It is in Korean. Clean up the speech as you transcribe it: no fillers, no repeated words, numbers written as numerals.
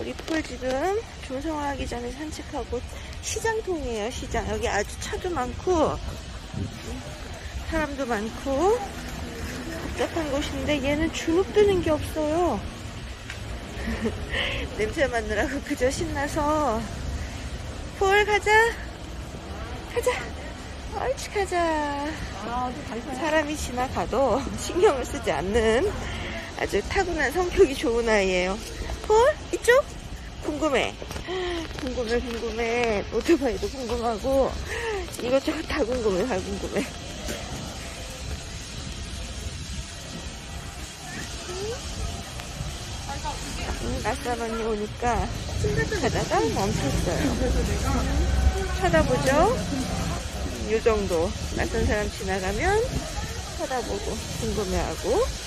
우리 폴 지금 중성화하기 전에 산책하고 시장통이에요. 시장. 여기 아주 차도 많고 사람도 많고 복잡한 곳인데 얘는 주눅 드는 게 없어요. 냄새 맡느라고 그저 신나서. 폴 가자. 가자. 옳지 가자. 사람이 지나가도 신경을 쓰지 않는 아주 타고난 성격이 좋은 아이예요. 폴 이쪽? 궁금해. 궁금해. 오토바이도 궁금하고 이것저것 다 궁금해. 낯선 언니 오니까 가다가 멈췄어요. 쳐다보죠? 요 정도. 낯선 사람 지나가면 쳐다보고 궁금해하고